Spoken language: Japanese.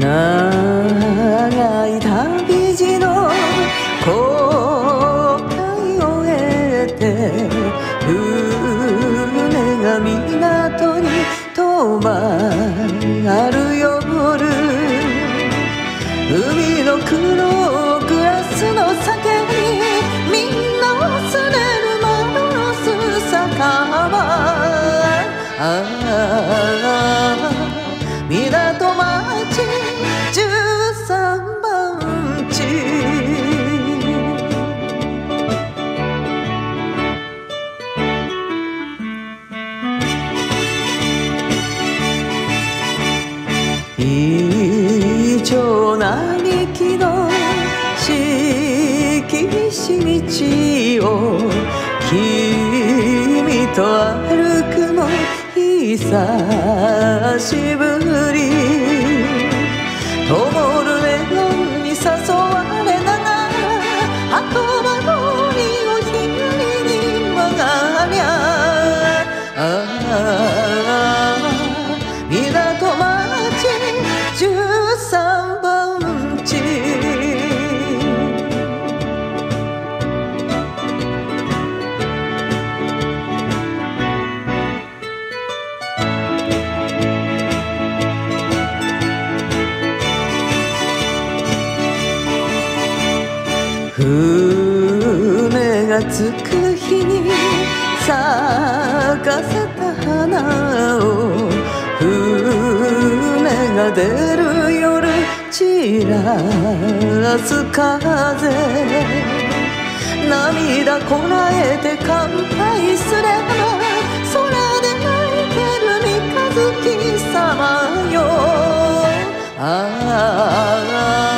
長い旅路の航海を経て船が港に止まる夜、海の黒グラスの酒にみんな忘れる窓のすさかは港町13番地。異常なびきの敷し道を君と歩くの久しぶり。灯るネオンに誘われながら後回りを左に曲がりゃ港町13番地。船が着く日に咲かせた花を船が出る夜散らす風、涙こらえて乾杯すれば空で泣いてる三日月様よ。